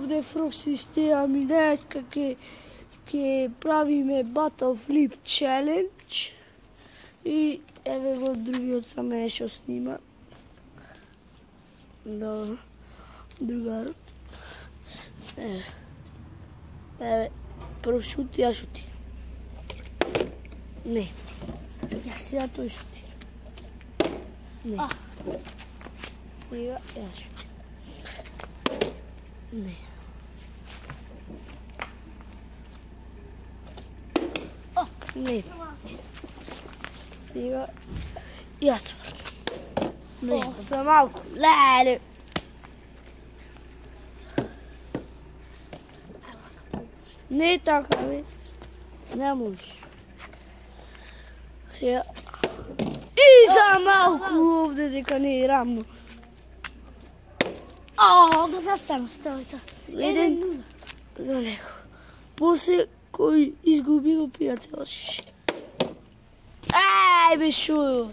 ovdje frog sistema i dneska ki pravime Battle Flip Challenge i evo go drugi od same nešto snima. Dobro, drugarot. Evo, prvo šuti, ja šutim. Ne, ja сега той шутира. Не. Сега я шутим. Не. Не. Сега я свършим. Не, за малко. Леле. Не така, бе. Не можеш. Сега. И за малко овде дека не е равно. Го застана, што е тоа? Еден за него. После кој изгуби го пија цела шиша. Ај бе шујо.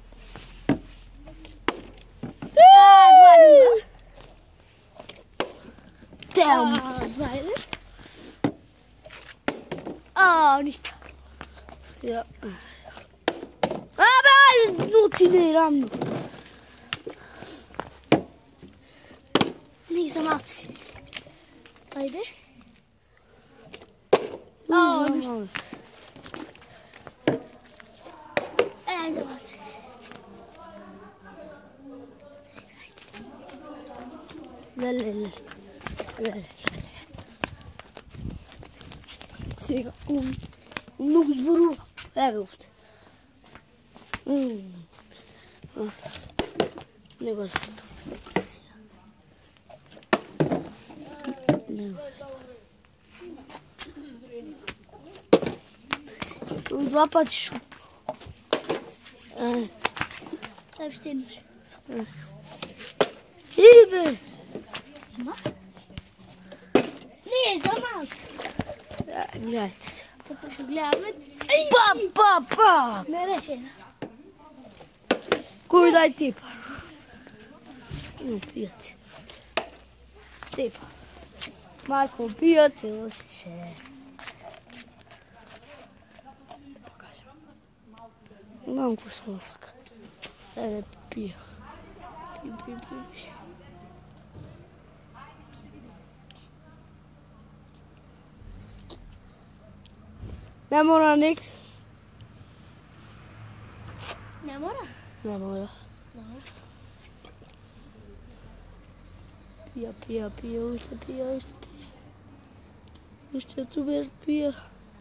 2-0. Тем. 2-1. Ништо. Ја. Абе, ајде, но ти не е равно. Не за малци. Ајде. Ништо. Ајде за малци. Леле. Сега, многу зборува. Еве овде. Не го заставам. Не го заставам. Два пати шуп. Ајде ще еднаш. Ибе! Не, за малко. Гледайте се. Како ще гледаме? Па! Не решена. Кој дај ти па? Пијаци. Ти па. Марко пијаци, лошише. Да покажем. Малко смо пак. Еде пија. Пи. Не мора никс. Не мора? Не мора. Пија, уште пија. Уште тубер пија.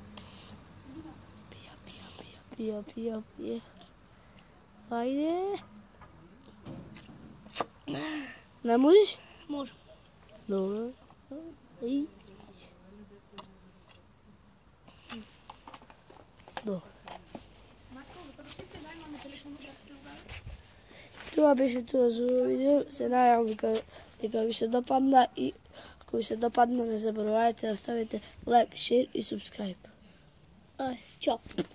Пија. Ајде. Не можеш? Можем. Добро. И. Добро. Това беше тоа за видео. Се најавам дека ви се допадна и ако ви се допадна не заборавајте да ставите лайк, шер и субскрайб. Ај, чао.